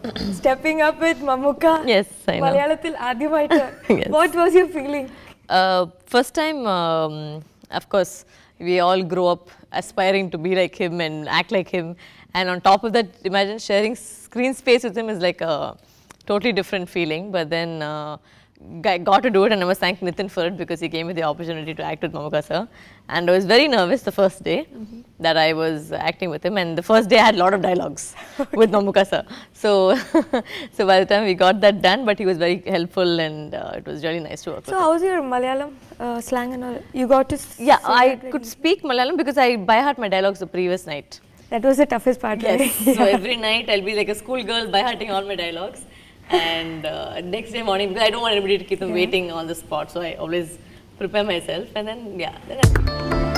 Stepping up with Mammootka. Yes, I know. Malayalamil ആദ്യമായിട്ട്. Yes. What was your feeling? First time, of course, we all grow up aspiring to be like him and act like him. And on top of that, imagine sharing screen space with him is like a totally different feeling. But then got to do it, and I must thank Nitin for it because he gave me the opportunity to act with Mammootka sir. And I was very nervous the first day that I was acting with him. And the first day I had a lot of dialogues with Mammootka sir. So, so by the time we got that done, but he was very helpful and it was really nice to work with So him. how's your Malayalam slang and all? You got to Yeah, say I it could speak Malayalam because I by heart my dialogues the previous night. That was the toughest part, right? Yes. So every night I'll be like a schoolgirl by hearting all my dialogues. And next day morning, because I don't want anybody to keep them waiting on the spot, so I always prepare myself. And then, yeah. Then